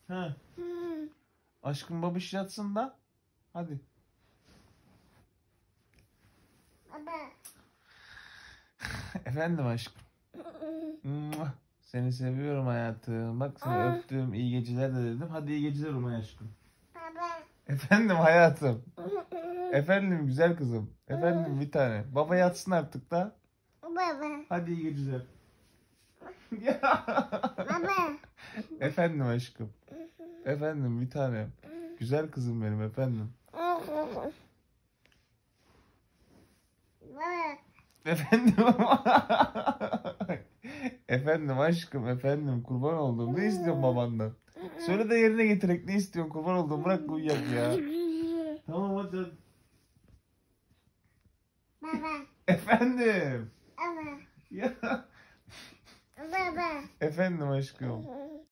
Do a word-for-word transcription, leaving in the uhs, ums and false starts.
Ha. Aşkım babiş yatsın da. Hadi. Baba. Efendim aşkım. Mua. Seni seviyorum hayatım. Bak seni Aa. öptüm. İyi geceler de dedim. Hadi iyi geceler Umay aşkım. Baba. Efendim hayatım. Efendim güzel kızım. Efendim bir tane. Baba yatsın artık da. Baba. Hadi iyi geceler. Baba. Efendim aşkım. Efendim bir tane. Güzel kızım benim efendim. Baba. Efendim. Efendim aşkım efendim kurban oldum. Ne istiyorsun babandan? Söyle de yerine getirek ne istiyorsun kurban oldum. Bırak uyuyak ya. Tamam hadi. Baba. Efendim. Baba. Ya. Baba. Efendim aşkım.